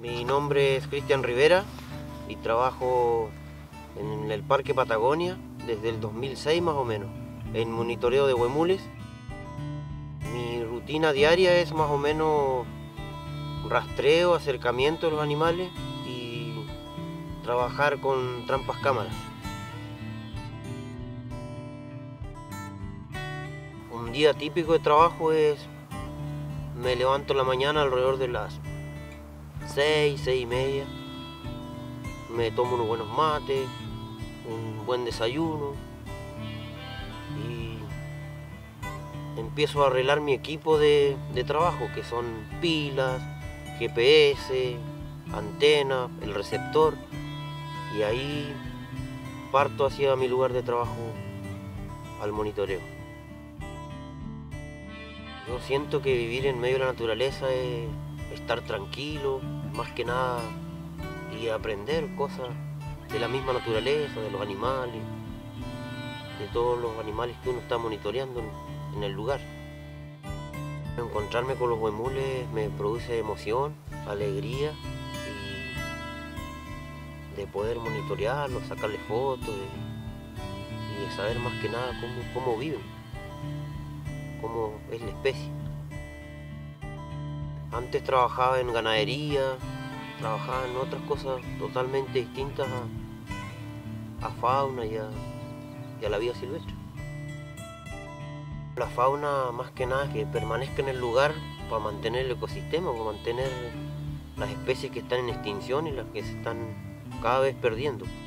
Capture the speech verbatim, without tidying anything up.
Mi nombre es Cristian Rivera y trabajo en el Parque Patagonia desde el dos mil seis más o menos, en monitoreo de huemules. Mi rutina diaria es más o menos rastreo, acercamiento de los animales y trabajar con trampas cámaras. Un día típico de trabajo es, me levanto en la mañana alrededor de las seis, seis y media, me tomo unos buenos mates, un buen desayuno y empiezo a arreglar mi equipo de, de trabajo, que son pilas, G P S, antena, el receptor, y ahí parto hacia mi lugar de trabajo al monitoreo. Yo siento que vivir en medio de la naturaleza es estar tranquilo, más que nada, y aprender cosas de la misma naturaleza, de los animales, de todos los animales que uno está monitoreando en, en el lugar. Encontrarme con los huemules me produce emoción, alegría y de poder monitorearlos, sacarles fotos y, y de saber más que nada cómo, cómo viven, cómo es la especie. Antes trabajaba en ganadería, trabajaba en otras cosas totalmente distintas a, a fauna y a, y a la vida silvestre. La fauna más que nada es que permanezca en el lugar para mantener el ecosistema, para mantener las especies que están en extinción y las que se están cada vez perdiendo.